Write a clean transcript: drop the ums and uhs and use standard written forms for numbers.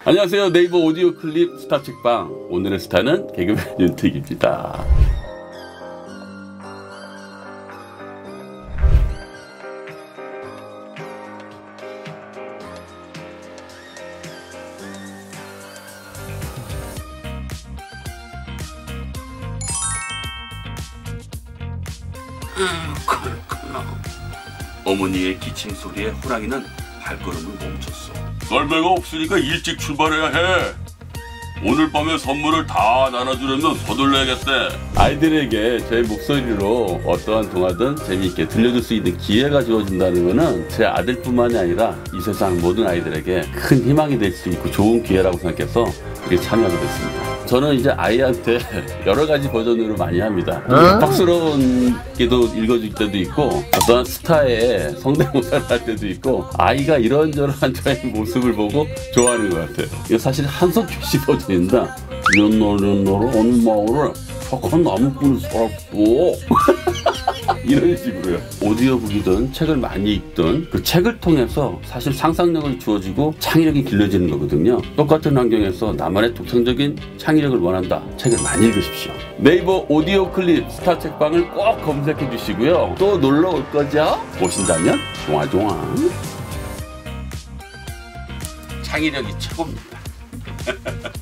안녕하세요. 네이버 오디오 클립 스타 책방. 오늘의 스타는 개그맨 윤택입니다. 어머니의 기침 소리에 호랑이는 발걸음을 멈췄어. 썰매가 없으니까 일찍 출발해야 해. 오늘 밤에 선물을 다 나눠주려면 서둘러야겠대. 아이들에게 제 목소리로 어떠한 동화든 재미있게 들려줄 수 있는 기회가 주어진다는 것은 제 아들뿐만이 아니라 이 세상 모든 아이들에게 큰 희망이 될 수 있고 좋은 기회라고 생각해서 이렇게 참여하게 됐습니다. 저는 이제 아이한테 여러 가지 버전으로 많이 합니다. 박스러운 게도 읽어줄 때도 있고, 어떠한 스타의 성대모사를 할 때도 있고, 아이가 이런저런 저의 모습을 보고 좋아하는 것 같아요. 이거 사실 한석규 씨 버전입니다. 이런 노래 어느 마을에 착한 나무꾼이 살았어. 이런 식으로요. 오디오북이든 책을 많이 읽든 그 책을 통해서 사실 상상력을 주어지고 창의력이 길러지는 거거든요. 똑같은 환경에서 나만의 독창적인 창의력을 원한다. 책을 많이 읽으십시오. 네이버 오디오 클립 스타 책방을 꼭 검색해 주시고요. 또 놀러 올 거죠? 오신다면 좋아. 창의력이 최고입니다.